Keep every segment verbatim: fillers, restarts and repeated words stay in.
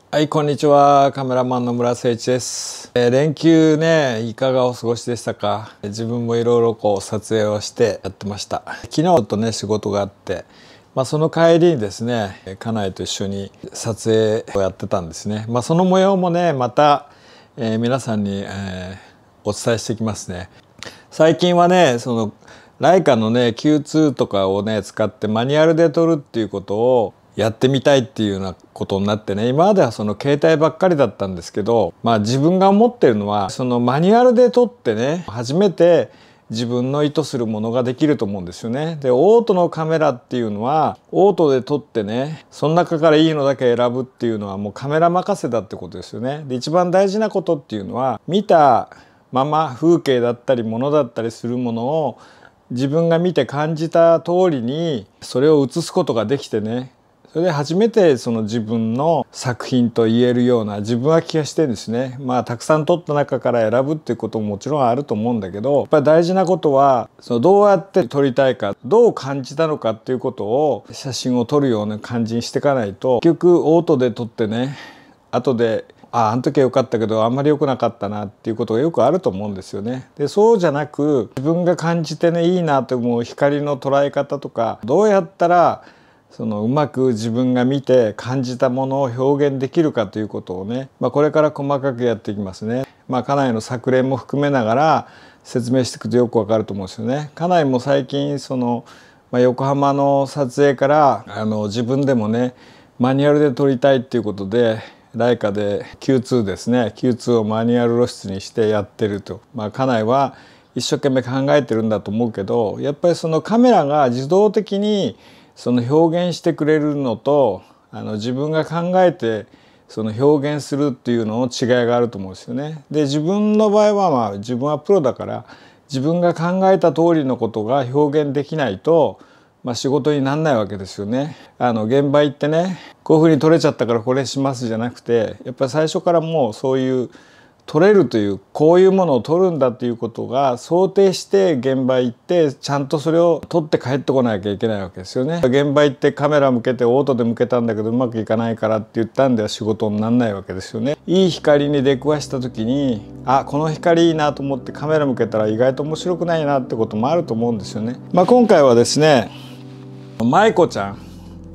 はい、こんにちは。カメラマンの村誠一です。えー、連休ね、いかがお過ごしでしたか？自分もいろいろこう撮影をしてやってました。昨日ちょっとね、仕事があって、まあ、その帰りにですね、家内と一緒に撮影をやってたんですね。まあ、その模様もね、また、えー、皆さんに、えー、お伝えしていきますね。最近はね、そのライカのね キューツー とかをね使ってマニュアルで撮るっていうことをやってみたいっていうようなことになってね、今まではその携帯ばっかりだったんですけど、まあ自分が思ってるのはそのマニュアルで撮ってね、初めて自分の意図するものができると思うんですよね。で、オートのカメラっていうのはオートで撮ってね、その中からいいのだけ選ぶっていうのはもうカメラ任せだってことですよね。で、一番大事なことっていうのは見たまま風景だったり物だったりするものを自分が見て感じた通りにそれを映すことができてね、それで初めてその自分の作品と言えるような自分は気がしてるんですね。まあたくさん撮った中から選ぶっていうことももちろんあると思うんだけど、やっぱり大事なことはそのどうやって撮りたいか、どう感じたのかっていうことを写真を撮るような感じにしていかないと、結局オートで撮ってね、後でああ、あの時は良かったけどあんまり良くなかったなっていうことがよくあると思うんですよね。で、そうじゃなく自分が感じてね、いいなと思う光の捉え方とか、どうやったらそのうまく自分が見て感じたものを表現できるかということをね、まあ、これから細かくやっていきますね。まあ、家内の作例も含めながら説明していくとよくわかると思うんですよね。家内も最近その、まあ、横浜の撮影からあの自分でもねマニュアルで撮りたいっていうことでライカで キューツー ですね キューツー をマニュアル露出にしてやってると。まあ、家内は一生懸命考えてるんだと思うけど、やっぱりそのカメラが自動的にその表現してくれるのと、あの自分が考えてその表現するっていうのの違いがあると思うんですよね。で、自分の場合はまあ自分はプロだから自分が考えた通りのことが表現できないと、まあ、仕事にならないわけですよね。あの現場行ってね、こういうふうに撮れちゃったからこれしますじゃなくて、やっぱり最初からもうそういう撮れるというこういうものを撮るんだっていうことが想定して現場行ってちゃんとそれを撮って帰ってこなきゃいけないわけですよね。現場行ってカメラ向けてオートで向けたんだけどうまくいかないからって言ったんでは仕事にならないわけですよね。いい光に出くわした時にあこの光いいなと思ってカメラ向けたら意外と面白くないなってこともあると思うんですよね。まあ、今回はですね舞子ちゃん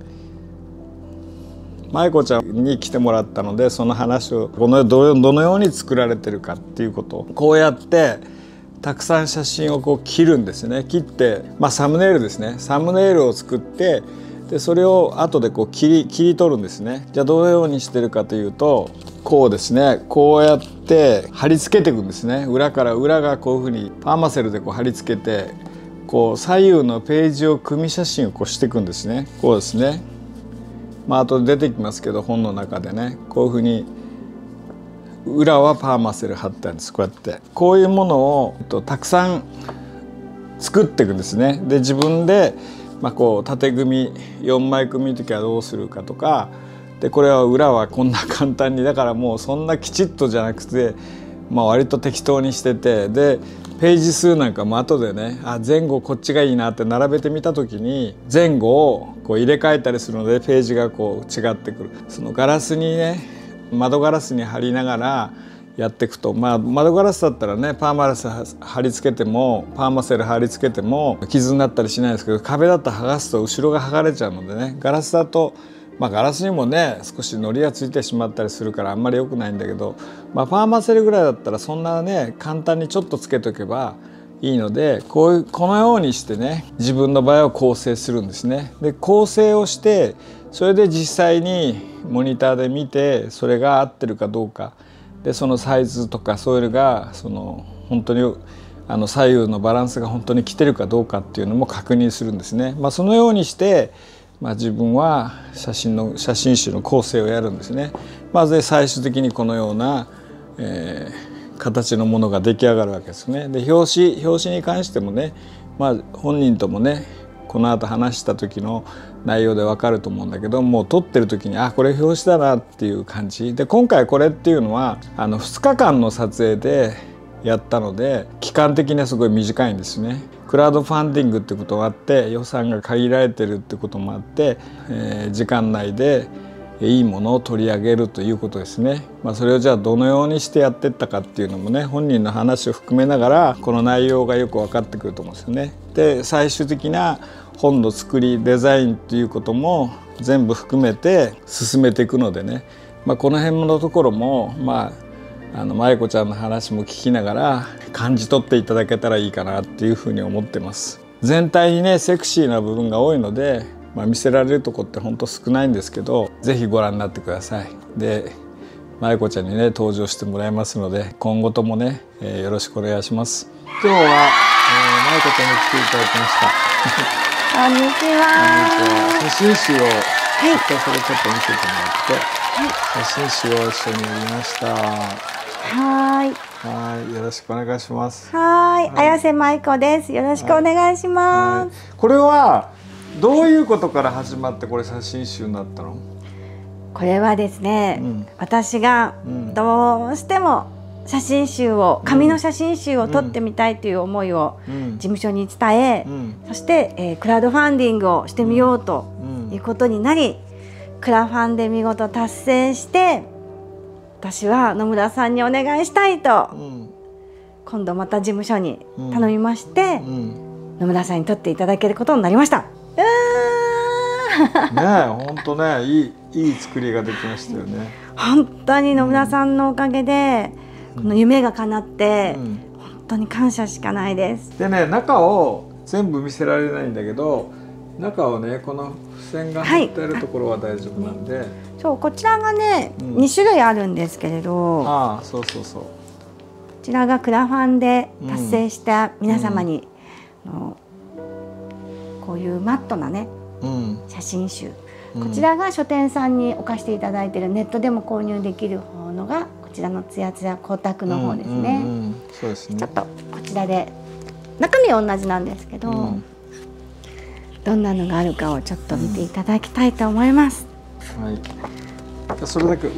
舞子ちゃんに来てもらったので、その話をこのどのように作られてるかっていうことをこうやってたくさん写真をこう切るんですね。切って、まあ、サムネイルですね。サムネイルを作ってでそれを後でこう切り切り取るんですね。じゃあどのようにしてるかというとこうですね、こうやって貼り付けていくんですね。裏から裏がこういうふうにパーマセルでこう貼り付けてこう左右のページを組写真をこうしていくんですね。こうですね。まあ後で出てきますけど本の中でねこういうふうに裏はパーマセル貼ってあるんです。こうやってこういうものをたくさん作っていくんですね。で自分で、まあ、こう縦組みよんまい組の時はどうするかとかで、これは裏はこんな簡単にだからもうそんなきちっとじゃなくて、まあ、割と適当にしててでページ数なんかも後でねあ前後こっちがいいなって並べてみた時に前後をこう入れ替えたりするのでページがこう違ってくる。そのガラスにね窓ガラスに貼りながらやっていくと、まあ、窓ガラスだったらねパーマセル貼り付けてもパーマセル貼り付けても傷になったりしないですけど、壁だと剥がすと後ろが剥がれちゃうのでね、ガラスだとまあガラスにもね少しのりがついてしまったりするからあんまり良くないんだけど、まあ、パーマセルぐらいだったらそんなね簡単にちょっとつけとけばいいので、こういうこのようにしてね自分の場合は構成するんですね。で構成をしてそれで実際にモニターで見てそれが合ってるかどうかで、そのサイズとかそういうのがその本当にあの左右のバランスが本当に来てるかどうかっていうのも確認するんですね。まあ、そのようにしてまあ、自分は写真の写真集の構成をやるんですね。まず最終的にこのような、えー、形のものが出来上がるわけですね。で表紙表紙に関してもね、まあ、本人ともねこの後話した時の内容で分かると思うんだけど、もう撮ってる時にあこれ表紙だなっていう感じで、今回これっていうのはあのふつかかんの撮影でやったので期間的にはすごい短いんですね。クラウドファンディングってことがあって予算が限られてるってこともあって、えー、時間内でいいものを取り上げるということですね。まあ、それをじゃあどのようにしてやっていったかっていうのもね、本人の話を含めながらこの内容がよく分かってくると思うんですよね。で最終的な本の作りデザインということも全部含めて進めていくのでね、まあ、この辺のところもまああの舞子ちゃんの話も聞きながら感じ取っていただけたらいいかなっていうふうに思ってます。全体にねセクシーな部分が多いので、まあ、見せられるとこって本当少ないんですけど、ぜひご覧になってください。で舞子ちゃんにね登場してもらいますので、今後ともね、えー、よろしくお願いします。今日は、えー、舞子ちゃんに来ていただきました。 こんにちは。 写真集を、はい、それちょっと見せてもらって、はい、写真集を一緒にやりました。 はい。 はい、よろしくお願いします。 はい、綾瀬舞子です。よろしくお願いします。はいはい、 これはどういうことから始まってこれ写真集になったの？ これはですね、うん、私がどうしても写真集を、うん、紙の写真集を撮ってみたいという思いを事務所に伝え、うん、そして、えー、クラウドファンディングをしてみようということになり、クラファンで見事達成して、私は野村さんにお願いしたいと、うん、今度また事務所に頼みまして、うん、野村さんに撮っていただけることになりました。 ねえ、本当ね、いいいい作りができましたよね。 本当に野村さんのおかげで、うん、この夢が叶って、うん、本当に感謝しかないです。 でね、中を全部見せられないんだけど、中をねこの付箋が貼ってあるところは大丈夫なんで、はい、 そうこちらがね、うん、に種類あるんですけれど、 ああそうそうそう、こちらがクラファンで達成した皆様に、うん、のこういうマットなね、うん、写真集、こちらが書店さんに置かせていただいている、ネットでも購入できる方のがこちらのつやつや光沢の方ですね。 そうですね。 ちょっとこちらで中身は同じなんですけど、うん、どんなのがあるかをちょっと見ていただきたいと思います。 うん、はい。それだけ、うん、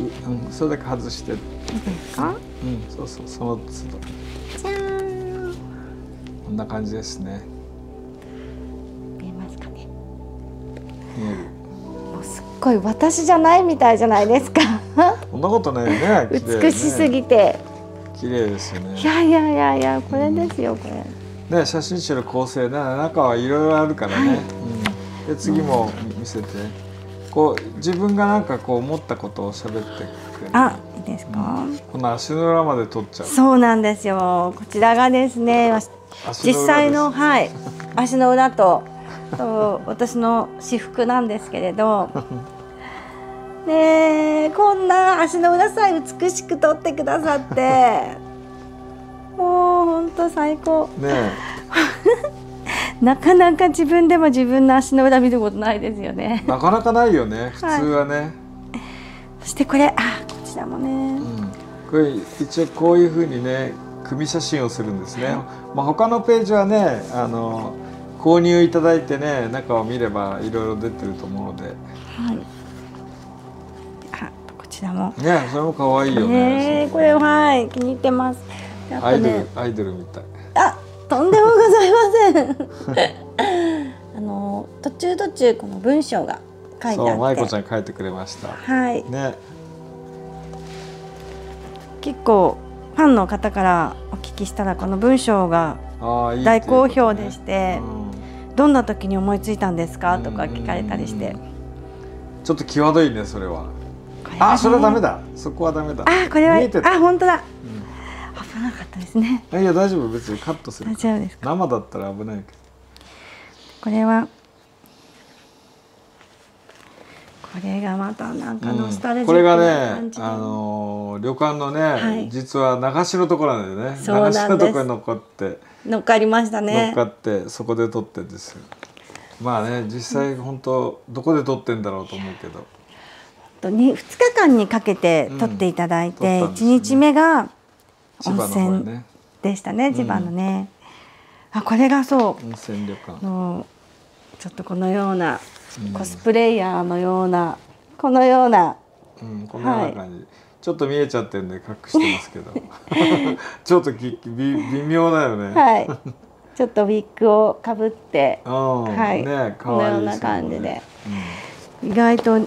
それだけ外して。いいですか？ うん、そうそう、その都度。 じゃーん。 こんな感じですね。 見えますかね。 見える。 もうすっごい私じゃないみたいじゃないですか。 そんなことないね。 美しすぎて。 綺麗ですよね。 いやいやいやいや、これですよ、うん、これ。 ね、写真集の構成ね、中はいろいろあるからね。はい、うん、で次も見せて、こう自分がなんかこう思ったことを喋ってくれる。 あ、いいですか。うん、 この足の裏まで撮っちゃう。 そうなんですよ。こちらがですね、実際のはい足の裏とと私の私服なんですけれど。ねえ、こんな足の裏さえ美しく撮ってくださって。もう本当最高。ねなかなか自分でも自分の足の裏見ることないですよね。 なかなかないよね、普通はね。はい、 そしてこれ、あ、こちらもね。うん、 これ一応こういう風にね、組写真をするんですね。はい、まあ他のページはね、あの購入いただいてね、中を見ればいろいろ出てると思うので。はい。 あ、こちらも。 ね、それも可愛いよね。 ね、これはい気に入ってます。 ね、アイドルアイドルみたい。 あ、とんでもございません。あの途中途中この文章が書いてあって、そう、 舞子ちゃん書いてくれました。 はい。 ね。 結構ファンの方からお聞きしたらこの文章が大好評でして、うん、どんな時に思いついたんですかとか聞かれたりして。 ちょっと際どいね、それは。ね、あ、それはダメだ。そこはダメだ。 あ、これは、あ、本当だ。危なかったですね。 いや大丈夫、別にカットする。 大丈夫ですか。 生だったら危ないけど。 これはこれがまたなんかノスタルジックな感じで、うん、これがね、あのー、旅館のね、はい、実は流しのところなんだよね。 そうなんです。 流しのところに乗っかって乗っかりましたね。 乗っかってそこで撮ってんですよ。まあね、実際本当どこで撮ってんだろうと思うけど。 にふつかかんにかけて撮っていただいて、うんね、いちにちめが温泉でしたね、千葉のね。うん、あ、これがそう温泉旅館のちょっとこのような、うん、コスプレイヤーのようなこのような、 うん、このような感じ、はい、ちょっと見えちゃってるんで隠してますけどちょっときび微妙だよね。 はい、ちょっとウィッグをかぶって、 はい、ね、 このような感じで、うん、意外と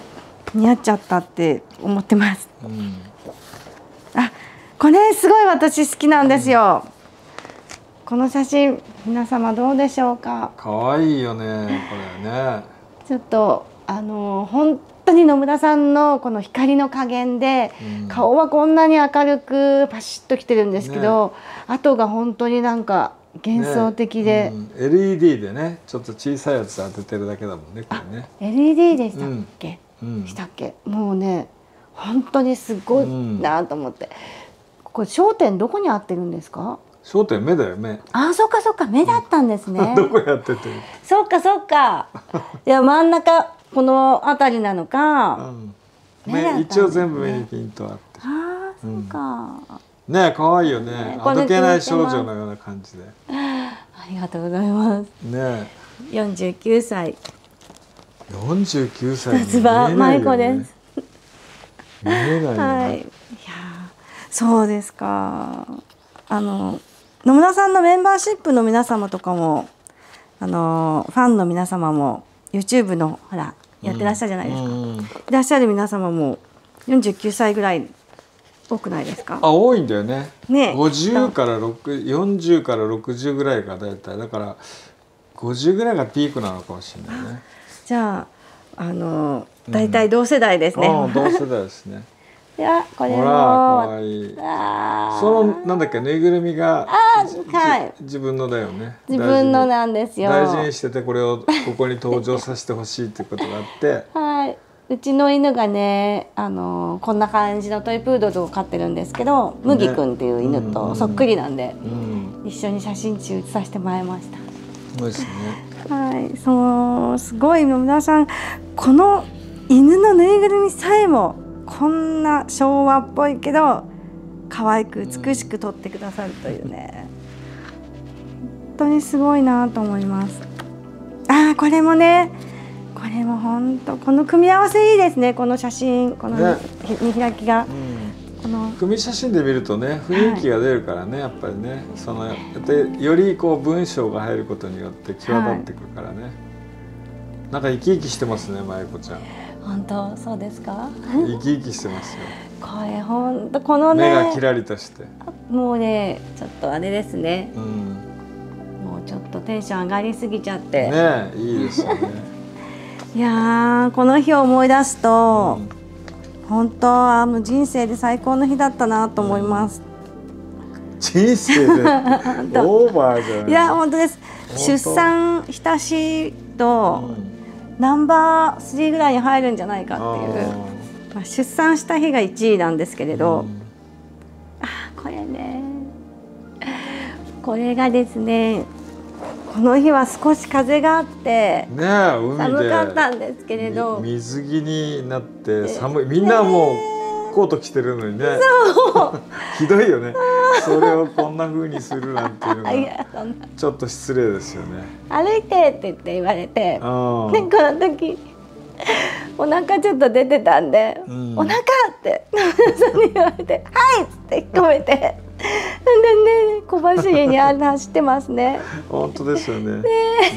似合っちゃったって思ってます。 うん、 あ、これすごい私好きなんですよ。うん、この写真皆様どうでしょうか。 可愛いよねこれね。 ちょっとあの本当に野村さんのこの光の加減で、うん、顔はこんなに明るくパシッときてるんですけど、ね、後が本当になんか幻想的で、ね、うん、 エルイーディー でねちょっと小さいやつ当ててるだけだもんねこれね。 エルイーディー でしたっけ、うんうん、したっけ。もうね本当にすごいなと思って、うん、これ焦点どこに合ってるんですか。 焦点目だよ目。 あ、そっかそっか目だったんですね。 どこやってて。 そっかそっか。いや真ん中この辺りなのか。うん、 目、ね、一応全部目にピントあって。 ああ、そうか。 うん、ねえ可愛いよね。ね、あどけない少女のような感じで。 ありがとうございます。 ねえ。よんじゅうきゅうさい。 よんじゅうきゅうさい。 夏場舞子です。 見えないよね。 はい。いやそうですか。あの野村さんのメンバーシップの皆様とかもあのファンの皆様も YouTube のほらやってらっしゃるじゃないですか、うんうん、いらっしゃる皆様もよんじゅうきゅうさいぐらい多くないですか。 あ多いんだよね。 ねごじゅうからよんじゅうからろくじゅうぐらいがだいたいだからごじゅうぐらいがピークなのかもしれないね。じゃああのだいたい同世代ですね、 うん、同世代ですね。 いやこれもほら可愛い。そのなんだっけぬいぐるみがはい、自分のだよね。 自分のなんですよ。 大事にしててこれをここに登場させてほしいっていうことがあって。 はい。うちの犬がねあのこんな感じのトイプードルを飼ってるんですけど、麦くんっていう犬とそっくりなんで、うんうん、一緒に写真集写させてもらいました。 そうですね。 はい、そうすごい野村さんこの犬のぬいぐるみさえもこんな昭和っぽいけど可愛く美しく撮ってくださるというね、本当にすごいなと思います。ああこれもねこれも本当この組み合わせいいですね。この写真この見開きが、 うん、この組写真で見るとね雰囲気が出るからね、はい、やっぱりねそのでよりこう文章が入ることによって際立ってくるからね、はい、なんか生き生きしてますねまゆこちゃん。 本当そうですか。 生き生きしてますよ。 これ本当このね目がキラリとしてもうねちょっとあれですね、うん、もうちょっとテンション上がりすぎちゃってねいいですよね。 いやこの日を思い出すと、うん、本当あの人生で最高の日だったなと思います、 うん、人生でオーバーじゃない。 いや本当です。出産した日と、うんナンバースリーぐらいに入るんじゃないかっていう、まあ、出産した日がいちいなんですけれど、うん、あこれねこれがですねこの日は少し風があってね海で寒かったんですけれど水着になって寒いみんなもうコート着てるのにねそうひどいよねそれをこんな風にするなんていうのがちょっと失礼ですよね。 歩いてって言って言われてでこの時お腹ちょっと出てたんで、うん、お腹ってそに言われて「はい!」って聞こえてでね小走りに走ってますね。 本当ですよね。ね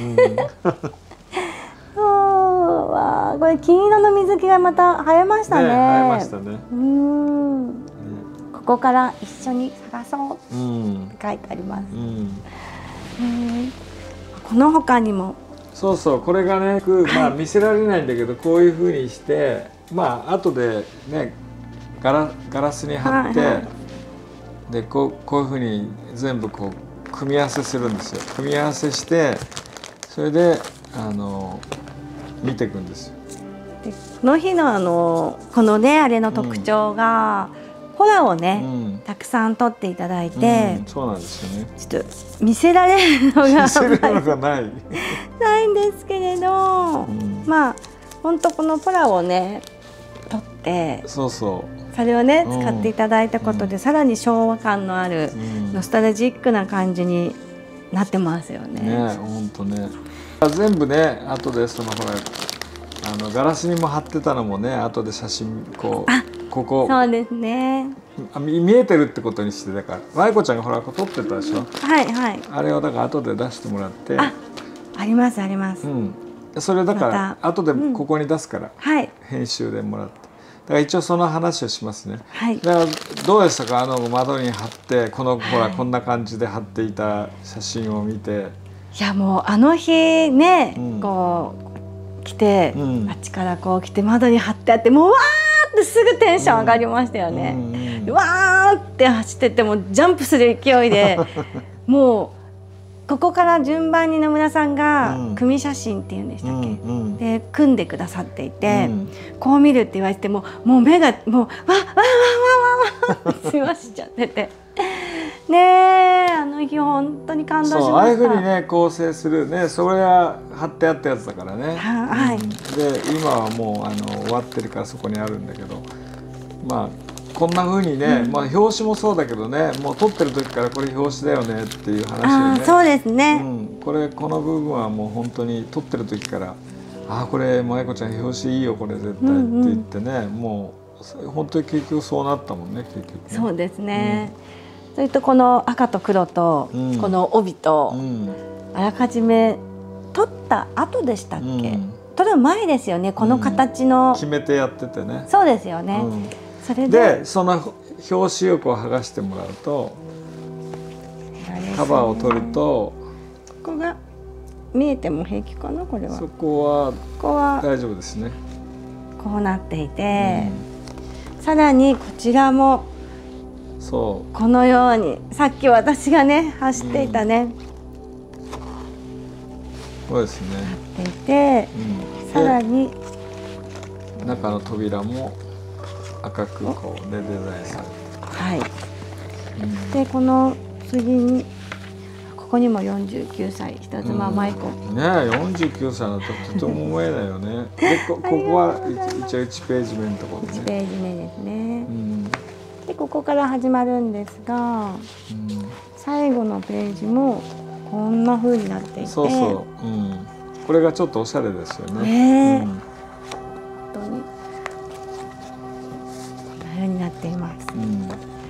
うん、わこれ金色の水着がまた映えましたね。 ね映えましたね。 うんここから一緒に探そうって書いてあります、うんうん、この他にもそうそうこれがね、まあ、見せられないんだけどこういうふうにしてまあ後でねガラ、ガラスに貼って、はいはい、でこう、こういうふうに全部こう組み合わせするんですよ。組み合わせしてそれであの見ていくんですよ。 でこの日のあのこのねあれの特徴が、うんホラをね、うん、たくさん撮っていただいて、 うん、そうなんですよね。 ちょっと見せられるのが見せられるのがないないんですけれど、うん、まあ本当このポラをね撮ってそうそうそれをね使っていただいたことで、うん、さらに昭和感のある、うん、ノスタルジックな感じになってますよね。 ね本当ね全部ね後でそのほらあのガラスにも貼ってたのもね後で写真こうここそうですねあ 見, 見えてるってことにしてだからまゆこちゃんがほら撮ってたでしょ。 はいはいあれをだから後で出してもらってあ, ありますあります、 うん、 それだからま後でここに出すから、 うん、はい、 編集でもらって、だから一応その話をしますね。 はい、 だからどうでしたか、あの窓に貼ってこの、はい、ほらこんな感じで貼っていた写真を見て。 いやもうあの日ね、うん、こう来て、うん、あっちからこう来て窓に貼ってあって、もうわーってすぐテンション上がりましたよね。うんうんうん、わーって走ってってもジャンプする勢いでもうここから順番に野村さんが組写真っていうんでしたっけ、うんうん、で組んでくださっていて、うん、こう見るって言われてももう目がもうわわわわわわってしましちゃっててねえ、あの日本当に感動しました。そう、 ああいうふうにね構成するね、それが貼ってあったやつだからね。 はい、うん、 で今はもうあの終わってるからそこにあるんだけど、まあこんな風にね、うん、まあ表紙もそうだけどね、もう撮ってる時からこれ表紙だよねっていう話でね。 あ、そうですね、 うん、これこの部分はもう本当に撮ってる時からああこれ萌子ちゃん表紙いいよこれ絶対って言ってね、うんうん、もう本当に結局そうなったもんね結局ね。 そうですね、うん、それとこの赤と黒とこの帯と、うん、あらかじめ撮った後でしたっけ、うん、撮る前ですよね、この形の、 うん、決めてやっててね。 そうですよね、うん、それ で, でその表紙をこう剥がしてもらうと、カバーを取るとここが見えても平気かな、これは。 そこは大丈夫ですね。 こうなっていて、うん、さらにこちらもそうこのようにさっき私がね走っていたね、 うん、そうですね、 なっていて、うん、さらに中の扉も赤くこうねデザインされて、 はい、うん、でこの次にここにもよんじゅうきゅうさい人妻舞子、 うん、ねえよんじゅうきゅうさいだととても思えないよねで こ, ここは一応いちページ目のところね、いちページ目ですね、うん、でここから始まるんですが、うん、最後のページもこんな風になっていて、 そうそう、うん、これがちょっとおしゃれですよね、 ね、うん、本当にこんな風になっています、うん、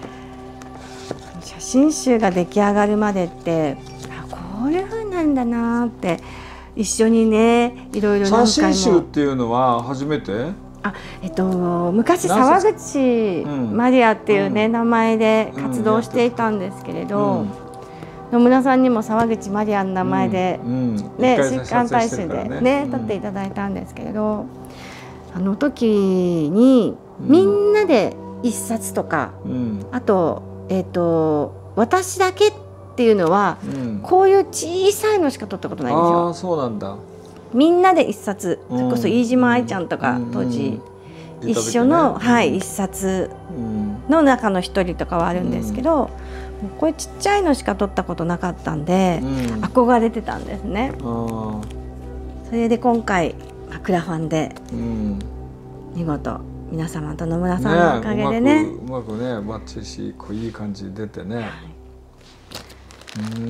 写真集が出来上がるまでってこういう風なんだなって一緒にねいろいろ何回も。 写真集っていうのは初めて？ あ、えっと昔沢口マリアっていうね、うん、名前で活動していたんですけれど、うん、野村さんにも沢口マリアの名前で、うんうん、ね週刊大衆でね撮っていただいたんですけれど、あの時にみんなで一冊とか、うん、あとえっと私だけっていうのは、うん、こういう小さいのしか撮ったことないんですよ。 あ、そうなんだ。 みんなで一冊、うん、それこそ飯島愛ちゃんとか、うん、当時、うん、一緒の、ね、はい、一冊の中の一人とかはあるんですけど、うん、これちっちゃいのしか撮ったことなかったんで、うん、憧れてたんですね。それで今回クラファンで、うん、見事皆様と野村さんのおかげでね、 ね、うまく、うまくねマッチし、こういい感じで出てね、はい、うん、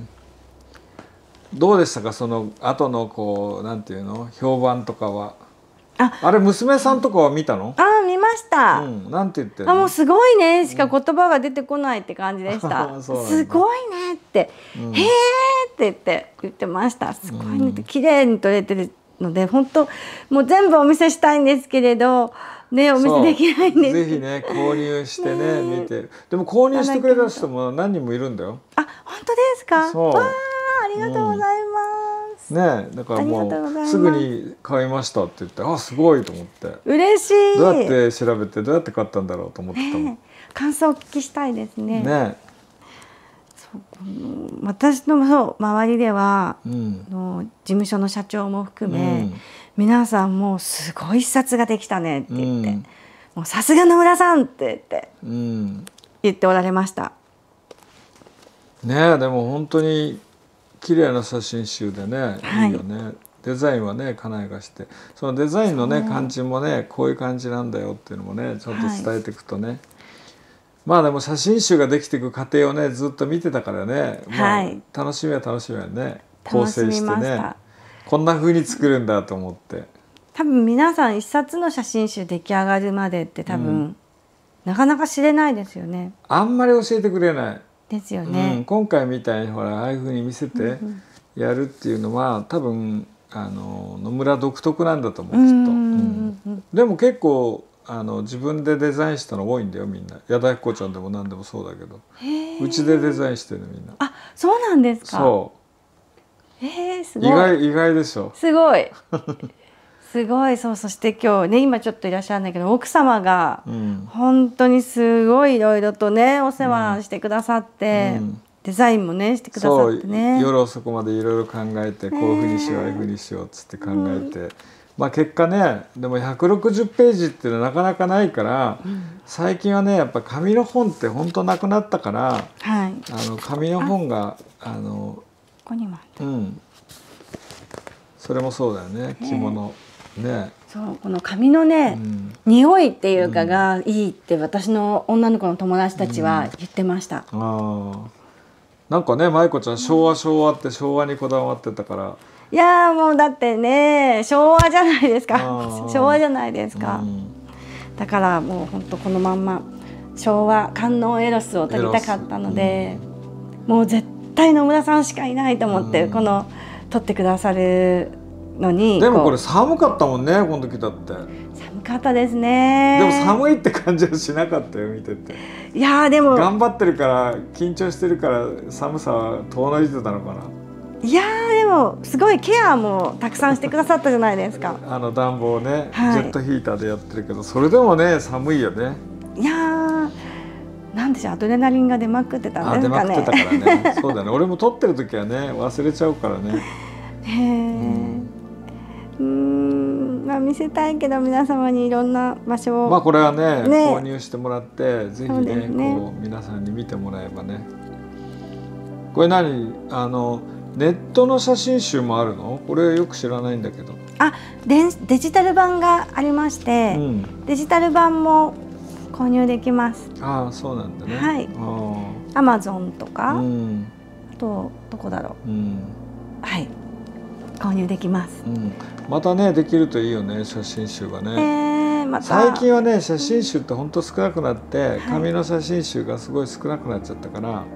どうでしたか、その後のこうなんていうの評判とかは。あ, あれ娘さんとかは見たの？ あ、見ました、うん、 なんて言ってるの？ あ、もうすごいねしか言葉が出てこないって感じでした、うん、すごいねって、うん、へーって言って言ってました。すごいねって、綺麗に撮れてるので本当もう全部お見せしたいんですけれどね、お見せできないんです。 ぜひね購入してね見て。でも購入してくれた人も何人もいるんだよ。 あ、本当ですか？ そう、 わあ、ありがとうございます、 うん、ね、だからもうすぐに買いましたって言って、あ、すごいと思って、 嬉しい。 どうやって調べてどうやって買ったんだろうと思ってたもん、ね、 感想をお聞きしたいですね。 ね、 そう私のそう周りでは、うん、の事務所の社長も含め、うん、皆さんもうすごい一冊ができたねって言って、うん、もうさすが野村さんって言って、うん、言っておられました。 ねえ、でも本当に綺麗な写真集でね、はい、いいよね。デザインはねかなえがして、そのデザインのね感じもねこういう感じなんだよっていうのもねちょっと伝えていくとね、はい、まあでも写真集ができていく過程をねずっと見てたからね、まあ、楽しみは楽しみはね、構成してねこんな風に作るんだと思って。 多分皆さん一冊の写真集出来上がるまでって多分、うん、なかなか知れないですよね。 あんまり教えてくれないですよね、 うん、今回みたいにほらああいう風に見せてやるっていうのは多分あの野村独特なんだと思う、きっと。うん、でも結構あの自分でデザインしたの多いんだよ、みんな。矢田彦ちゃんでも何でもそうだけど、うちでデザインしてるみんな。 あ、そうなんですか。 そう。 えー、すごい。 意外意外でしょ。 すごい。すごい。そう、そして今日ね、今ちょっといらっしゃるんだけど、奥様が本当にすごいいろいろとねお世話してくださって、うん、デザインもねしてくださってね。 そう、夜遅くまでいろいろ考えて、こういうふうにしよう、ああいうふうにしようっつって考えて。うん、まあ結果ね、でもひゃくろくじゅうページっていうのはなかなかないから、うん、最近はねやっぱ紙の本って本当なくなったから、はい、あの紙の本があのここにもあった、 うん、それもそうだよね、着物ね。 そう、この紙のね、うん、匂いっていうかがいいって私の女の子の友達たちは言ってました。うん、 ああ、なんかね、舞子ちゃん昭和昭和って昭和にこだわってたから。 いやもうだってね昭和じゃないですか。昭和じゃないですか。うん、だからもう本当このまんま昭和観音エロスを撮りたかったので、うん、もう絶対野村さんしかいないと思って、うん、この撮ってくださるのに。 でもこれ寒かったもんね、この時だって。 寒かったですね。 でも寒いって感じはしなかったよ、見てて。 いやでも頑張ってるから緊張してるから寒さは遠のいてたのかな。 いやでもすごいケアもたくさんしてくださったじゃないですか。 あの暖房ね、はい、ジェットヒーターでやってるけど、それでもね寒いよね。 いやー、なんでしょう、アドレナリンが出まくってたんですかね。 あ、出まくってたからね。そうだね、俺も撮ってる時はね忘れちゃうからね。へえ、 うん、まあ見せたいけど皆様にいろんな場所を、 まあこれはね、ね購入してもらってぜひ ね, ねこう皆さんに見てもらえばね。これ何、あのネットの写真集もあるの？これよく知らないんだけど。 あ、デデジタル版がありまして、うん、デジタル版も購入できます。 ああ、そうなんだね。 はい。アマゾンとか、うん、あとどこだろう、うん、はい、購入できます。うん、 またねできるといいよね、写真集がね。えー、また最近はね写真集って本当少なくなって、紙の写真集がすごい少なくなっちゃったから。はい、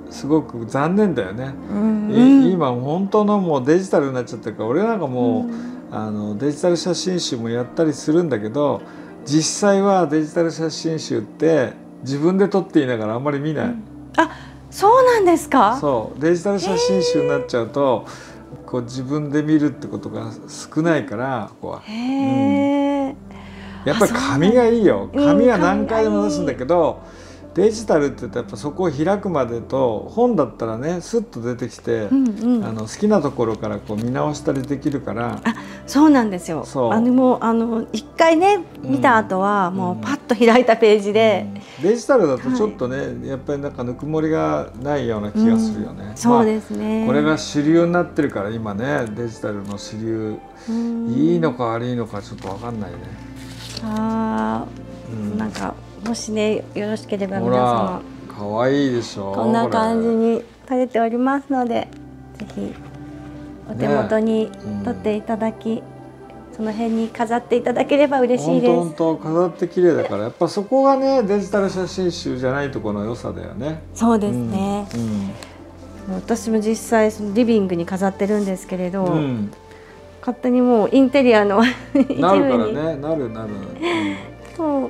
すごく残念だよね。うんうん、今本当のもうデジタルになっちゃってるから、俺なんかもう、うん、あのデジタル写真集もやったりするんだけど、実際はデジタル写真集って自分で撮っていながらあんまり見ない。うん、 あ、そうなんですか。 そうデジタル写真集になっちゃうとこう自分で見るってことが少ないから、ここは。へー、うん、やっぱり紙がいいよ。紙は何回でも出すんだけど、デジタルって言ったらやっぱそこを開くまでと、本だったらねスッと出てきて、うんうん、あの好きなところからこう見直したりできるから。 あ、そうなんですよ。あのもうあの一回ね見た後はもうパッと開いたページで、 うん、デジタルだとちょっとね、はい、やっぱりなんかぬくもりがないような気がするよね。うん、 そうですね、まあ、 これが主流になってるから今ね、デジタルの主流、いいのか悪いのかちょっと分かんないね。あー、うん、なんかもしねよろしければ皆様、 かわいいでしょ。 こんな感じに撮れておりますので、ぜひお手元に撮っていただき、ね、うん、その辺に飾っていただければ嬉しいです。 本当飾って綺麗だから、やっぱそこがねデジタル写真集じゃないところの良さだよね。 そうですね。うんうん、私も実際そのリビングに飾ってるんですけれど、うん、勝手にもうインテリアの一部になるからね、なるなる。うん、 と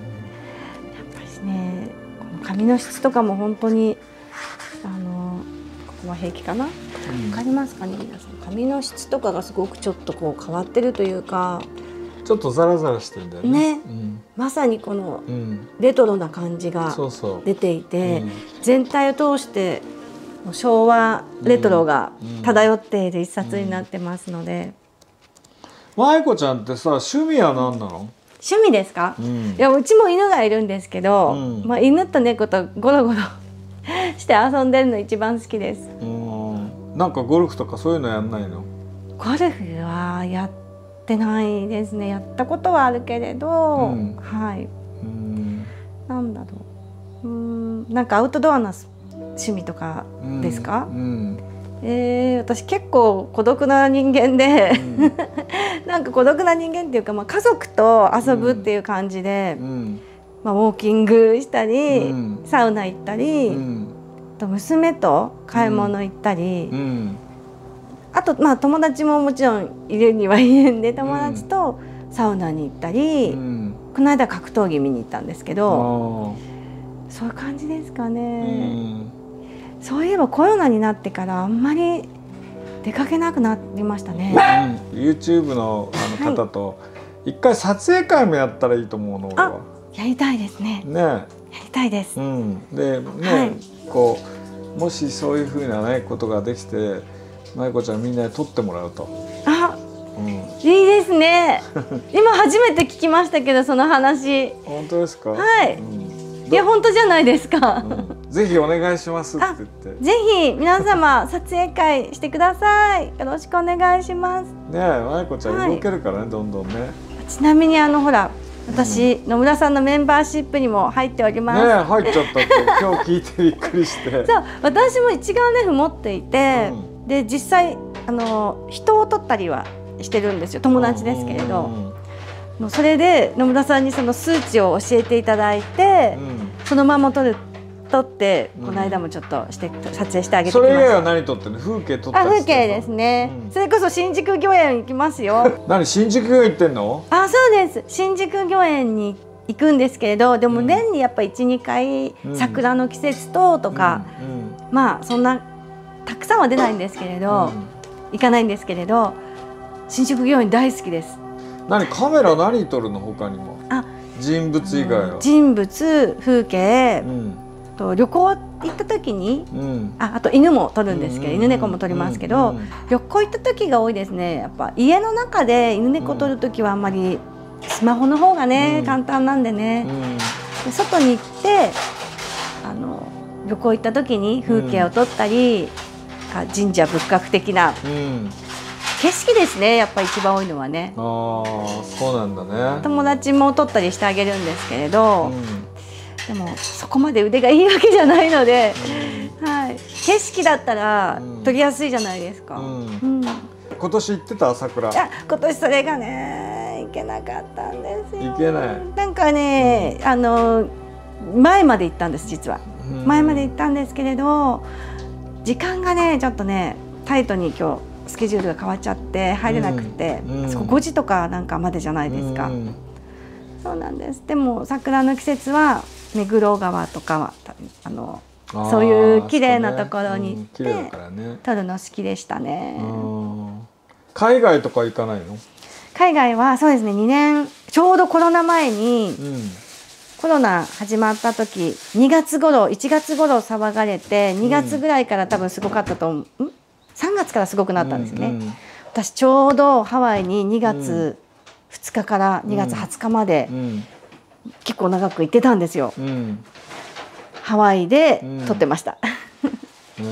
ね、この紙の質とかも本当にあのここは平気かな、わ、うん、かりますかね皆さん。紙の質とかがすごくちょっとこう変わってるというか、 ちょっとザラザラしてるんだよね。 ね、うん、まさにこのレトロな感じが出ていて、うん、全体を通して昭和レトロが漂っている一冊になってますので。 舞子ちゃんってさ、趣味は何なの？ 趣味ですか？うん、いや、うちも犬がいるんですけど、うん、まあ、犬と猫とゴロゴロして遊んでるの一番好きです。 うん、なんかゴルフとかそういうのやんないの？ ゴルフはやってないですね。やったことはあるけれど、うん、はい。うん、なんだろう、うん、なんかアウトドアな趣味とかですか？うんうん、えー、私結構孤独な人間で、うん、なんか孤独な人間っていうか、まあ、家族と遊ぶっていう感じで、うん、まあ、ウォーキングしたり、うん、サウナ行ったり、うん、と娘と買い物行ったり、うん、 あとまあ友達ももちろんいるにはいるんで、友達とサウナに行ったり、うん、この間格闘技見に行ったんですけど、そういう感じですかね、うん、そういえばコロナになってからあんまり出かけなくなりましたね、 うん、YouTube のあの方と一回撮影会もやったらいいと思うの、俺は。 やりたいですね。 ね、 やりたいです。 うん、でね、はい、こうもしそういうふうなねことができて、まゆこちゃんみんなで撮ってもらうと。 あ、うん、いいですね。今初めて聞きましたけど、その話。 本当ですか。 はい。うん、いや本当じゃないですか。 うん、ぜひお願いしますって言って。 ぜひ皆様撮影会してください。よろしくお願いします。ねえ、まゆこちゃん動けるからね、はい、どんどんね。 ちなみにあのほら。私、うん、野村さんのメンバーシップにも入っております。 ね、入っちゃったって今日聞いてびっくりして。 そう、私も一眼レフ持っていて、うん、で実際あの人を撮ったりはしてるんですよ、友達ですけれど、うん、それで野村さんにその数値を教えていただいて、うん、そのまま撮る撮って、この間もちょっとして撮影してあげてきました。 それ以外は何撮ってるの？風景撮ったりしてるの？ あ、風景ですね、うん、それこそ新宿御苑行きますよ。 何、新宿御苑行ってんの？ あ、そうです。新宿御苑に行くんですけれど、でも年にやっぱいち、にかい桜の季節ととか、うんうん、まあそんなたくさんは出ないんですけれど、うん、行かないんですけれど、新宿御苑大好きです。 何、カメラ何撮るの？他にも。あ、人物以外は。 人物、風景、うん、と旅行行った時に、うん、あ, あと犬も撮るんですけど、犬猫も撮りますけど、うんうん、旅行行った時が多いですね。やっぱ家の中で犬猫撮る時はあんまりスマホの方がね、うん、簡単なんでね、うん、で外に行ってあの旅行行った時に風景を撮ったり、うん、神社仏閣的な、うん、景色ですね、やっぱり一番多いのはね。 ああ、そうなんだね。 友達も撮ったりしてあげるんですけれど、うん、でもそこまで腕がいいわけじゃないので、うん、はい、景色だったら撮りやすいじゃないですか、うんうん、 今年行ってた桜？ いや、今年それがね行けなかったんですよ。 行けない。 なんかね、うん、あの前まで行ったんです、実は、うん、前まで行ったんですけれど、時間がねちょっとねタイトに今日スケジュールが変わっちゃって入れなくて、うん、そこごじとかなんかまでじゃないですか、うん、そうなんです。でも桜の季節は目黒川とかはあのそういう綺麗なところに行って、ね、うんね、撮るの好きでしたね。 海外とか行かないの？ 海外はそうですね、にねんちょうどコロナ前に、うん、コロナ始まった時にがつ頃いちがつ頃騒がれて、にがつぐらいから多分すごかったと思う、うん、さんがつからすごくなったんですね、うんうん、私ちょうどハワイににがつふつかからにがつはつかまで、うん、結構長く行ってたんですよ、うん、ハワイで撮ってました、 うん、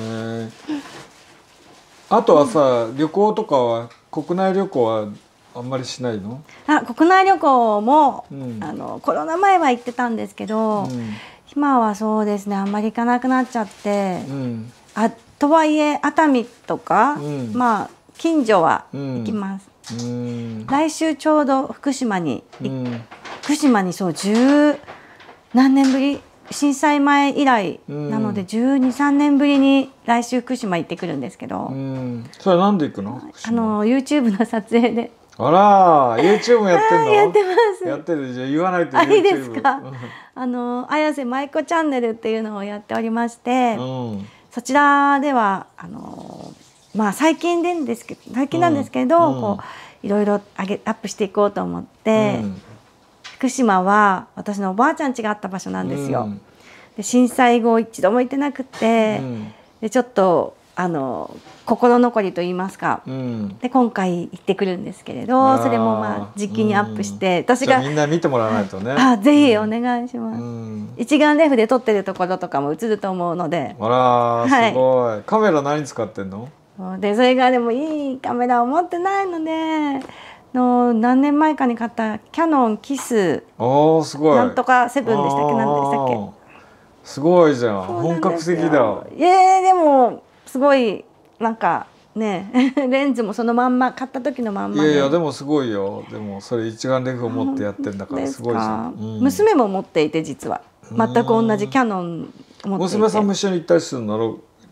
へあとはさ、旅行とかは国内旅行はあんまりしないの？ あ、国内旅行も、うん、あのコロナ前は行ってたんですけど、うん、今はそうですね、あんまり行かなくなっちゃって、うん、あとはいえ熱海とか、うん、まあ近所は行きます、うん、来週ちょうど福島に、うん、福島にそう十何年ぶり、震災前以来なのでじゅうに、さんねんぶりに来週福島行ってくるんですけど、うん、 それはなんで行くの？ あの YouTube の撮影で。 あら、YouTube もやってんの？ やってます。 やってる。じゃあ言わないと YouTube。いいですか？あの綾瀬舞子チャンネルっていうのをやっておりまして、うん、そちらではあのまあ最近でんですけど最近なんですけど、うん、こういろいろ上げアップしていこうと思って、うん、福島は私のおばあちゃん家があった場所なんですよ、うん、で震災後一度も行ってなくて、うん、でちょっとあの心残りと言いますか、うん、で今回行ってくるんですけれど、それもまあ時期にアップして、うん、私がみんな見てもらわないとね、 あ、ぜひお願いします、うん、一眼レフで撮ってるところとかも映ると思うので。 あら、すごい、はい、カメラ何使ってんの？ でそれがでもいいカメラを持ってないので、の何年前かに買ったキヤノンキス、 おー、すごい、 なんとかセブンでしたっけ、何でしたっけ。 すごいじゃん、本格的だ。 いやでもすごいなんかねレンズもそのまんま買った時のまんまで。 いやいやでもすごいよ。でもそれ一眼レフを持ってやってんだからすごいじゃん、うん、 娘も持っていて実は全く同じキヤノン持っていて。 娘さんも一緒に行ったりするんだろう？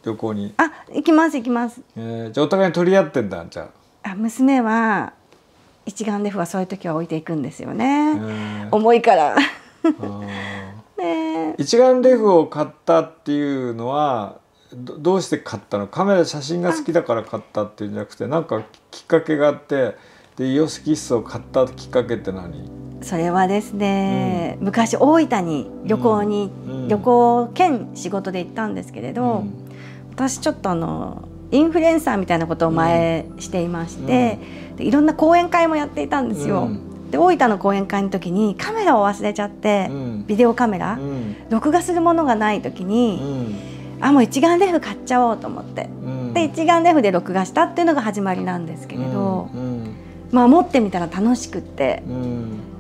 旅行に。 あ、行きます行きます。 えー、じゃあお互いに取り合ってんだ。じゃあ、娘は一眼レフはそういう時は置いていくんですよね。 あ、えー、 重いから。 ね、一眼レフを買ったっていうのは ど, どうして買ったの？カメラ写真が好きだから買ったっていうんじゃなくて、なんかきっかけがあって、でイオスキッスを買ったきっかけって何？ それはですね、うん、昔大分に旅行に、うん、旅行兼仕事で行ったんですけれど、うん、私ちょっとあのインフルエンサーみたいなことを前していまして、うん、でいろんな講演会もやっていたんですよ。うん、で大分の講演会の時にカメラを忘れちゃって、うん、ビデオカメラ、うん、録画するものがない時に、うん、あもう一眼レフ買っちゃおうと思って、うん、で一眼レフで録画したっていうのが始まりなんですけれど、うんうん、まあ持ってみたら楽しくって、うん、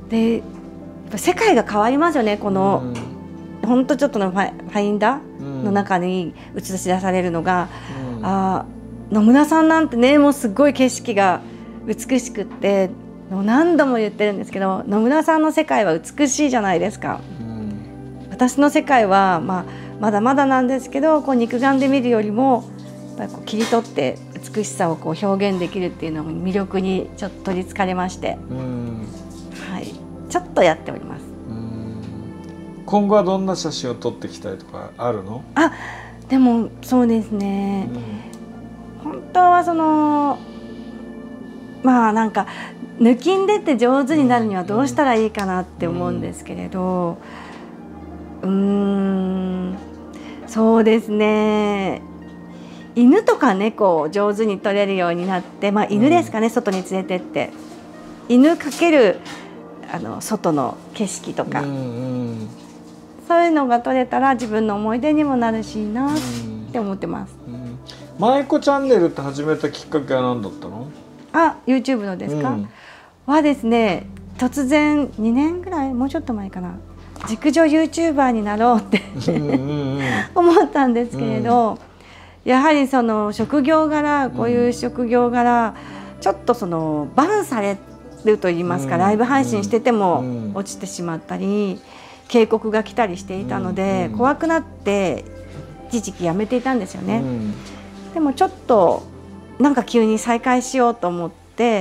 で世界が変わりますよね。この、うん、ほんとちょっとのファイ、ファインダーの中に映し出されるのが、うん、あ野村さんなんてねもうすごい景色が美しくって何度も言ってるんですけど、野村さんの世界は美しいじゃないですか。うん、私の世界は、まあ、まだまだなんですけど、こう肉眼で見るよりもやっぱりこう切り取って美しさをこう表現できるっていうのも魅力にちょっと取りつかれまして、うん、はい、ちょっとやっております。うん、 今後はどんな写真を撮っていきたいとかあるの？ あ、でもそうですね、うん、本当はそのまあなんか抜きんでって上手になるにはどうしたらいいかなって思うんですけれど、うーんそうですね、犬とか猫を上手に撮れるようになって、まあ、犬ですかね、うん、外に連れてって犬かけるあの外の景色とか、うんうん、そういうのが撮れたら自分の思い出にもなるしいいなって思ってます。うんうん、 まいこチャンネルって始めたきっかけは何だったの？ あ、YouTube のですか、うん、はですね、突然にねんぐらいもうちょっと前かな、熟女 YouTuber になろうって思ったんですけれど、うん、やはりその職業柄、こういう職業柄、うん、ちょっとそのバンされると言いますか、うん、ライブ配信してても落ちてしまったり、警告が来たりしていたので、うん、怖くなって一時期やめていたんですよね。うん、でもちょっとなんか急に再開しようと思って、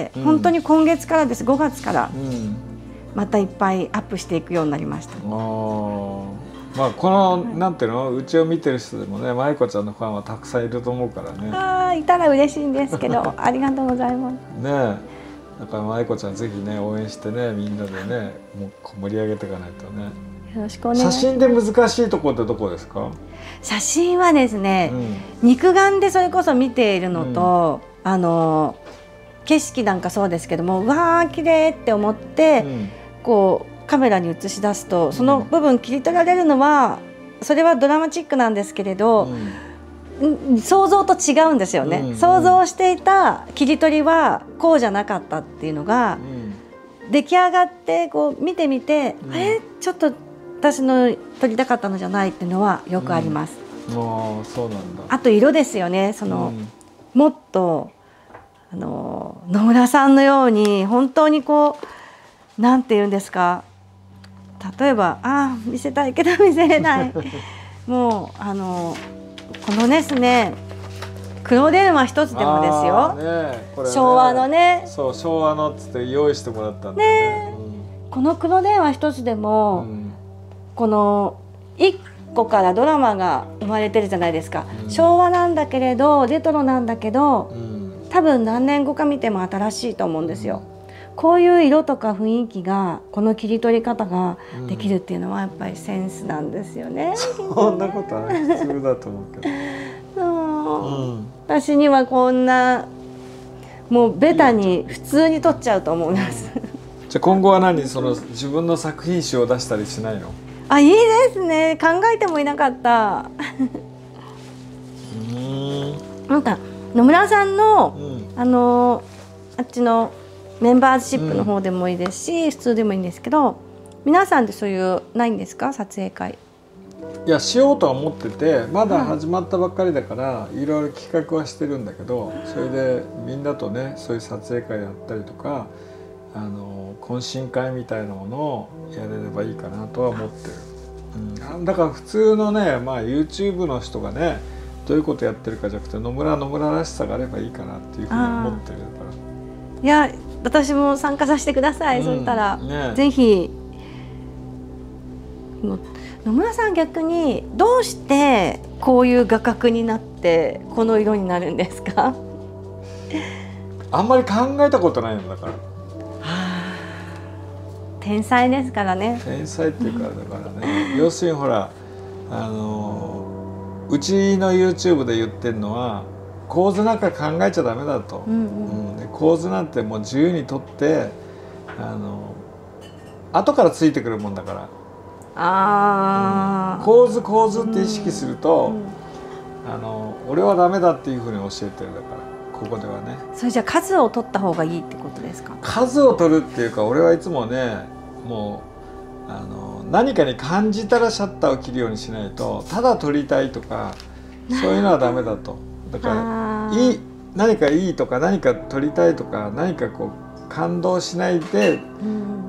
うん、本当に今月からです、ごがつからまたいっぱいアップしていくようになりました。あ、 まあ、この、はい、なんていうの、うちを見てる人でもね、まいこちゃんのファンはたくさんいると思うからね。 あ、いたら嬉しいんですけどありがとうございます。 ねえ、だからまいこちゃんぜひね応援してね、みんなでねもう盛り上げていかないとね。 よろしくお願いします。 写真で難しいところってどこですか？ 写真はですね、うん、肉眼でそれこそ見ているのと、うん、あの景色なんかそうですけども、うわー綺麗って思って、うん、こうカメラに映し出すとその部分切り取られるのは、それはドラマチックなんですけれど、うん、想像と違うんですよね。うんうん、想像していた切り取りはこうじゃなかったっていうのが、うん、出来上がってこう見てみて、うん、あれちょっと私の撮りたかったのじゃないっていうのはよくあります。 うん、あ、そうなんだ。 あと色ですよね。その、うん、もっとあの野村さんのように本当にこうなんて言うんですか、例えばあ見せたいけど見せれないもうあのこのですね、黒電話一つでもですよ、ねこれね、昭和のね、 そう昭和のっつって用意してもらったんだね、ね、 うん、この黒電話一つでも、うん、このいっこからドラマが生まれてるじゃないですか、うん、昭和なんだけれどレトロなんだけど、うん、多分何年後か見ても新しいと思うんですよ。こういう色とか雰囲気がこの切り取り方ができるっていうのはやっぱりセンスなんですよね。 うん、そんなことは普通だと思うけどそう、 うん、私にはこんなもうベタに普通に撮っちゃうと思いますじゃあ今後は何、その自分の作品集を出したりしないの？ あ、いいですね。考えてもいなかったうん、なんか野村さんの、うん、あのあっちのメンバーシップの方でもいいですし、うん、普通でもいいんですけど、皆さんでそういうないんですか、撮影会？ いや、しようとは思ってて、まだ始まったばっかりだから、うん、いろいろ企画はしてるんだけど、それでみんなとねそういう撮影会やったりとか、あの懇親会みたいなものをやれればいいかなとは思ってる、うん、だから普通のね、まあ、YouTube の人がねどういうことやってるかじゃなくて野村野村らしさがあればいいかなっていうふうに思ってるから。 いや私も参加させてください、うん、そしたら、ね、ぜひ。野村さん逆にどうしてこういう画角になってこの色になるんですか？ あんまり考えたことないんだから。はあ、天才ですからね。 天才っていうかだからね要するにほらあのうちの YouTube で言ってるのは構図なんか考えちゃダメだと、うんうんうん、で構図なんてもう自由にとってあの後からついてくるもんだから。あ、うん、構図構図って意識すると、うんうん、あの俺はダメだっていうふうに教えてるだからここではね。 それじゃあ数を取った方がいいってことですか？ 数を取るっていうか俺はいつもねもうあの何かに感じたらシャッターを切るようにしないとただ撮りたいとかそういうのはダメだと。だからいい何かいいとか何か撮りたいとか何かこう感動しないで、うん、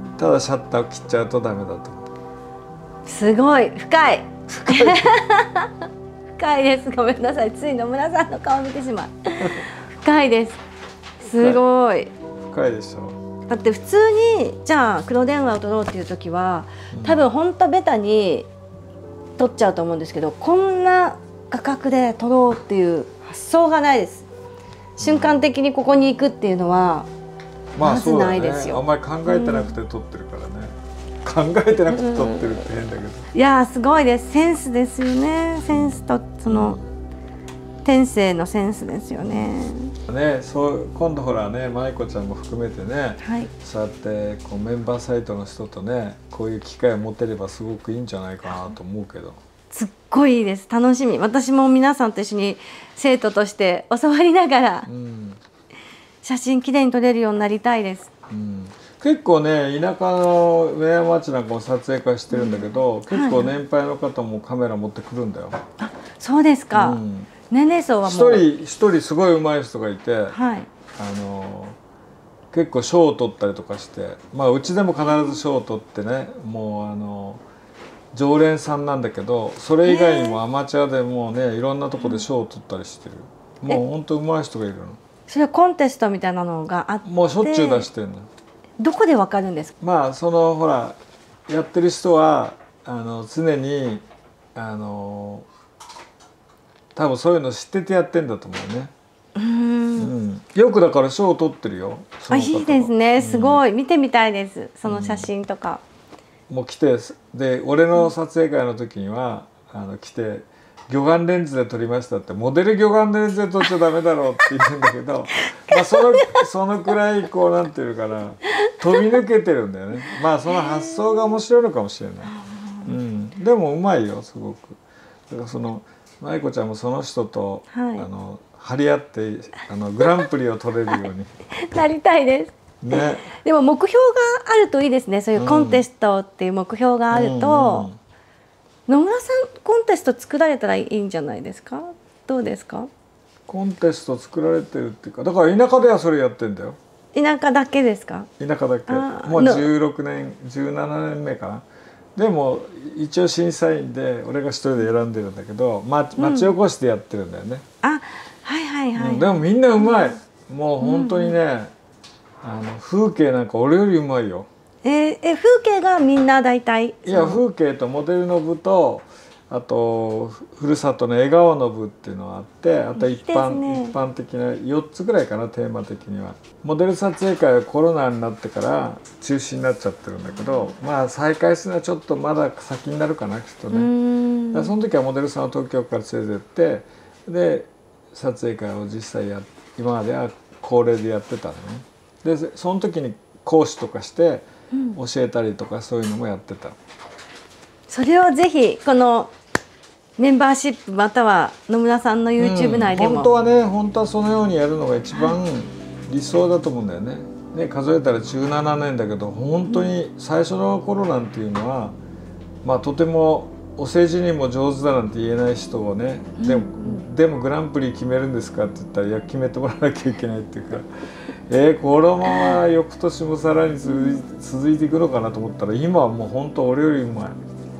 ただシャッターを切っちゃうとダメだと。 すごい深い深い深いです。ごめんなさい、つい野村さんの顔見てしまう深いです。すごい深いでしょ。 だって普通にじゃあ黒電話を取ろうっていう時は多分ほんとベタに取っちゃうと思うんですけど、こんな画角で取ろうっていう発想がないです。瞬間的にここに行くっていうのはまずないですよ、 まあそうだね、あんまり考えてなくて撮ってるからね、うん、考えてなくて撮ってるって変だけど、 いやすごいです。センスですよね。センスとその天性のセンスですよね。 ね、そう今度ほらね舞子ちゃんも含めてね、 はい、 そうやってこうメンバーサイトの人とねこういう機会を持てればすごくいいんじゃないかなと思うけど。 すっごいいいです。楽しみ。私も皆さんと一緒に生徒として教わりながら、うん、写真きれいに撮れるようになりたいです、 うん、結構ね田舎の上山町なんかも撮影会してるんだけど、うん、結構年配の方もカメラ持ってくるんだよ。 あ、そうですか、うん、年齢層はもう一人一人すごい上手い人がいて、 はい、 あの結構賞を取ったりとかして、まあうちでも必ず賞を取ってね、もうあの常連さんなんだけど、それ以外にもアマチュアでもうねいろんなとこで賞を取ったりしてる。もうほんと上手い人がいるの。 それはコンテストみたいなのがあってもうしょっちゅう出してるの。 どこでわかるんですか？ まあそのほらやってる人はあの常にあの多分そういうの知っててやってんだと思うね。うん、うん、よくだから賞を取ってるよ。 あ、いいですね。すごい、うん、見てみたいです。その写真とか。 うん、もう来てで俺の撮影会の時にはあの来て魚眼レンズで撮りましたって、モデル魚眼レンズで撮っちゃダメだろうって言うんだけどまあそのそのくらいこうなんていうかな飛び抜けてるんだよね。まあその発想が面白いのかもしれない。うん、でもうまいよすごく。だからその舞子ちゃんもその人と、はい、あの張り合ってあのグランプリを取れるようになりたいです。 ね、 でも目標があるといいですね。そういうコンテストっていう目標があると、うんうん、野村さんコンテスト作られたらいいんじゃないですか？どうですか？ コンテスト作られてるっていうか、だから田舎ではそれやってんだよ。 田舎だけですか？ 田舎だけ。もうじゅうろくねんじゅうななねんめかな。でも一応審査員で俺が一人で選んでるんだけど、ま、町おこしでやってるんだよね。 うん、あ、はいはいはい、 うん、でもみんなうまい。もう本当にね、うん、あの風景なんか俺よりうまいよ。 えー、え風景がみんな大体いや風景とモデルの部とあとふるさとの笑顔の部っていうのがあって、あと一般、ね、一般的なよっつぐらいかな。テーマ的にはモデル撮影会はコロナになってから中止になっちゃってるんだけど、まあ再開するのはちょっとまだ先になるかなきっとね。だからその時はモデルさんを東京から連れてってで撮影会を実際や今までは恒例でやってたのね。でその時に講師とかして教えたりとかそういうのもやってた。 それをぜひこのメンバーシップまたは野村さんの YouTube 内でも、 うん、本当はね本当はそのようにやるのが一番理想だと思うんだよね。ね、数えたらじゅうななねんだけど本当に最初の頃なんていうのは、まあとてもお世辞にも上手だなんて言えない人をね、うん、でもでもグランプリ決めるんですかって言ったらいや決めてもらわなきゃいけないっていうかえー、このまま翌年もさらに続いていくのかなと思ったら今はもう本当俺よりうまい。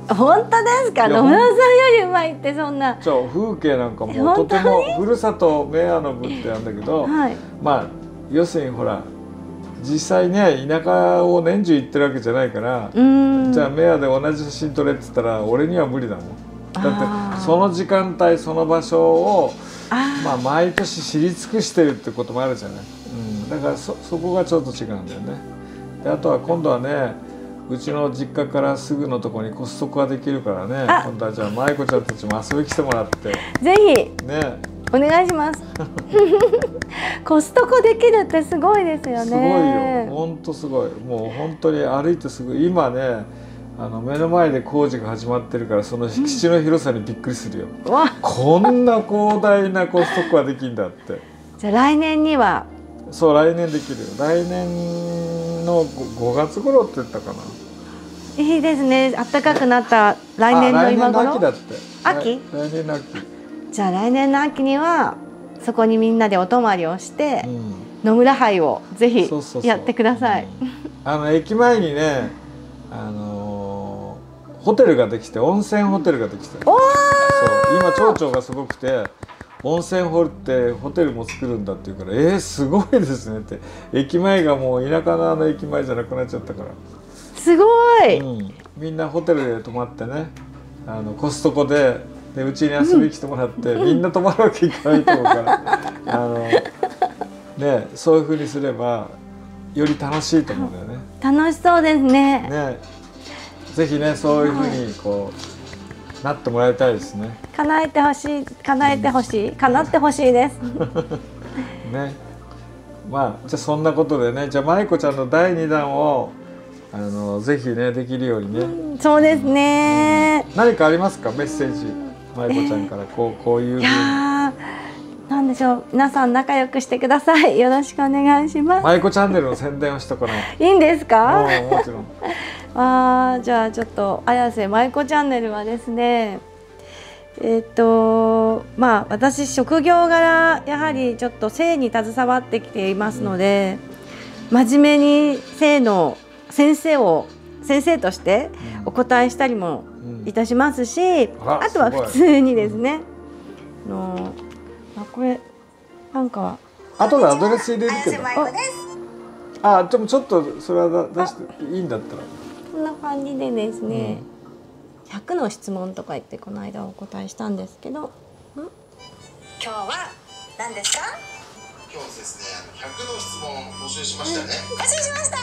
本当ですか？野村さんよりうまいってそんな。 じゃあ風景なんかもとてもふるさとメアノブってあるんだけど、はい、まあ要するにほら実際ね田舎を年中行ってるわけじゃないから、じゃあメアで同じ写真撮れって言ったら俺には無理だもん。だってその時間帯その場所をまあ毎年知り尽くしてるってこともあるじゃない。うん、だから そ, そこがちょっと違うんだよね。であとは今度はね、うちの実家からすぐのところにコストコができるからね、今度はじゃあ舞子ちゃんたちも遊びに来てもらって、 ぜひねお願いします。コストコできるってすごいですよね。 すごいよ、本当すごい。もう本当に歩いてすぐ今ね、あの目の前で工事が始まってるから、その敷地の広さにびっくりするよ。うん、こんな広大なコストコができるんだって。 じゃあ来年には。 そう、来年できるよ。来年のごがつ頃って言ったかな。 いいですね。暖かくなった来年の今頃。 来年の秋だって。 秋？ 来年の秋。 じゃあ来年の秋にはそこにみんなでお泊まりをして、うん、野村杯をぜひやってください。 あの駅前にね、あのー、ホテルができて、温泉ホテルができて、そう今町長がすごくて、温泉掘ってホテルも作るんだって言うから、えー、すごいですねって。駅前がもう田舎のあの駅前じゃなくなっちゃったから、 すごい、 うん、みんなホテルで泊まってね、あのコストコででうちに遊びに来てもらって、うん、みんな泊まるわけいかないと思うからあの、ね、そういうふうにすればより楽しいと思うんだよね。 楽しそうですね。ね、 ぜひね、そういうふうにこうなってもらいたいですね。 叶えてほしい、叶えてほしい、叶ってほしいです。 ね、まあじゃあそんなことでね、じゃあ舞子ちゃんのだいにだんをあのぜひねできるようにね。 うん、そうですね、 うん。何かありますか、メッセージ、舞子ちゃんからこうこういうふうに。いやなんでしょう、皆さん仲良くしてください。よろしくお願いします。 舞子チャンネルの宣伝をしとかない。 いいんですか？ もちろん。 あ、じゃあちょっと綾瀬舞子チャンネルはですね、えっとまあ私職業柄やはりちょっと性に携わってきていますので、うん、真面目に性の先生を先生としてお答えしたりもいたしますし、うん、あ, あとは普通にですね、うん、のあこれなんか後でアドレス入れるけど、あでもちょっとそれは出していいんだったらこんな感じでですね、うん、ひゃくの質問とか言ってこの間お答えしたんですけど、ん今日は何ですか？ 今日ですね、ひゃくの質問募集しましたね。 募集しました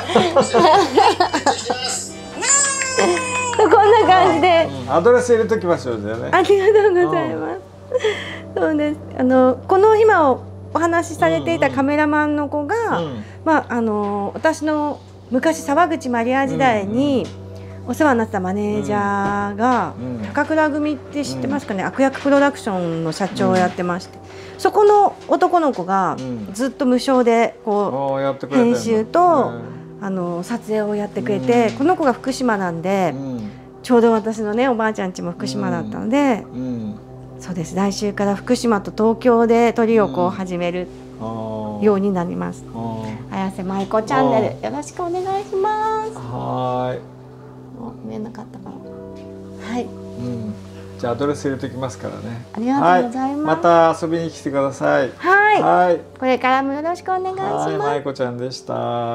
こんな感じで、 うん、アドレス入れときましょう。じゃあね、 ありがとうございます。そうです。あのこの今お話しされていたカメラマンの子が、うんうん、まああの私の昔沢口マリア時代にお世話になってたマネージャーが、うん、高倉組って知ってますかね、うん、悪役プロダクションの社長をやってまして、うん、そこの男の子がずっと無償でこう、うん、編集と、うん、あの撮影をやってくれて、うん、この子が福島なんで、うん、ちょうど私のねおばあちゃん家も福島だったので、うんうん、そうです、来週から福島と東京で撮りをこう始める、うん、ようになります。綾瀬舞子チャンネルよろしくお願いします。 はい。 見えなかったから。はい。うん。 じゃあアドレス入れておきますからね。 ありがとうございます。はい、 また遊びに来てください。 はい。 はい。 これからもよろしくお願いします。 舞子ちゃんでした。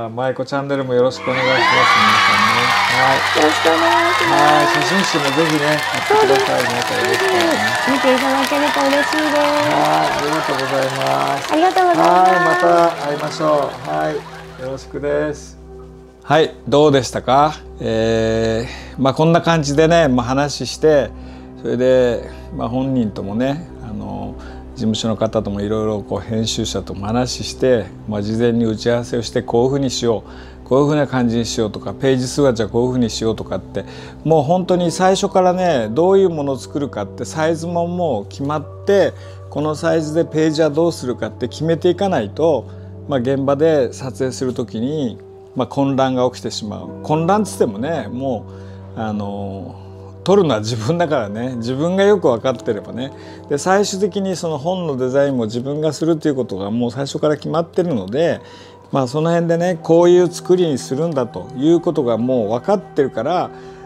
舞子チャンネルもよろしくお願いします。皆さんね。 はい。よろしくお願いします。 はい。写真集もぜひねやってくださいね。 見ていただけると嬉しいです。 はい。ありがとうございます。 ありがとうございます。 はい。また会いましょう。はい。よろしくです。はい、どうでしたか？えー、まあこんな感じでね、まあ、話して、それで、まあ、本人ともね、あの事務所の方ともいろいろこう編集者とも話して、まあ、事前に打ち合わせをしてこういうふうにしよう、こういうふうな感じにしようとか、ページ数はじゃあこういうふうにしようとかって、もう本当に最初からね、どういうものを作るかってサイズももう決まって、このサイズでページはどうするかって決めていかないと、まあ、現場で撮影する時にまあ、混乱が起きてしまう。混乱つってもね、もうあの撮るのは自分だからね、自分がよく分かってればね。で最終的にその本のデザインも自分がするということがもう最初から決まってるので、まあ、その辺でねこういう作りにするんだということがもう分かってるから、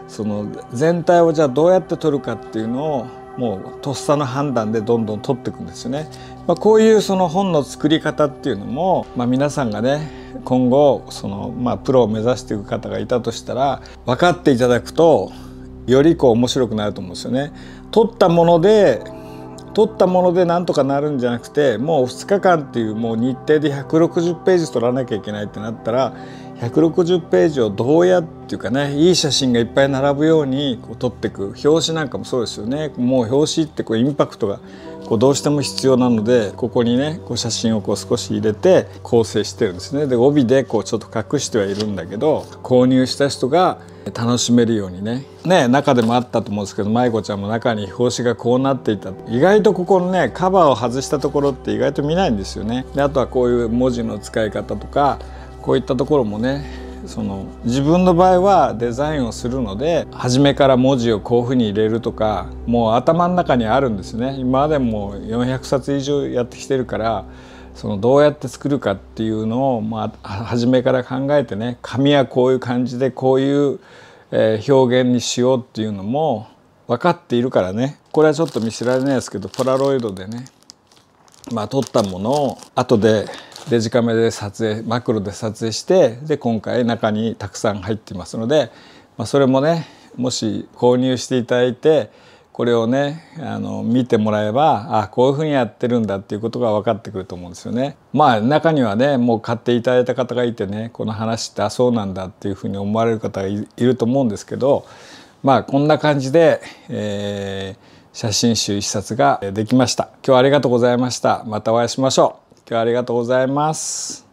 その全体をじゃあどうやって撮るかっていうのをもうとっさの判断でどんどん撮っていくんですよね。まあ、こういうその本の作り方っていうのも、まあ、皆さんがね今後その、まあ、プロを目指していく方がいたとしたら分かっていただくとよりこう面白くなると思うんですよね。撮ったもので撮ったものでなんとかなるんじゃなくて、もうふつかかんっていうもう日程でひゃくろくじゅうページ撮らなきゃいけないってなったらひゃくろくじゅうページをどうやっていうかね、いい写真がいっぱい並ぶようにこう撮っていく。表紙なんかもそうですよね。もう表紙ってこうインパクトがこうどうしても必要なので、ここにねこう写真をこう少し入れて構成してるんですね。で帯でこうちょっと隠してはいるんだけど、購入した人が楽しめるようにねね中でもあったと思うんですけど、舞子ちゃんも中に表紙がこうなっていた。意外とここのねカバーを外したところって意外と見ないんですよね。であとはこういう文字の使い方とかこういったところもね、その自分の場合はデザインをするので初めから文字をこういうふうに入れるとかもう頭の中にあるんですね。今までもよんひゃくさつ以上やってきてるから、そのどうやって作るかっていうのを、まあ、初めから考えてね、紙はこういう感じでこういう、えー、表現にしようっていうのも分かっているからね。これはちょっと見せられないですけどポラロイドでね、まあ、撮ったものを後でデジカメで撮影マクロで撮影して、で今回中にたくさん入っていますので、まあ、それもねもし購入していただいてこれをねあの見てもらえば、あこういうふうにやってるんだっていうことが分かってくると思うんですよね。まあ中にはねもう買っていただいた方がいてね、この話ってあそうなんだっていうふうに思われる方が い, いると思うんですけど、まあこんな感じで、えー、写真集一冊ができました。今日はありがとうございました。またお会いしましょう。今日はありがとうございます。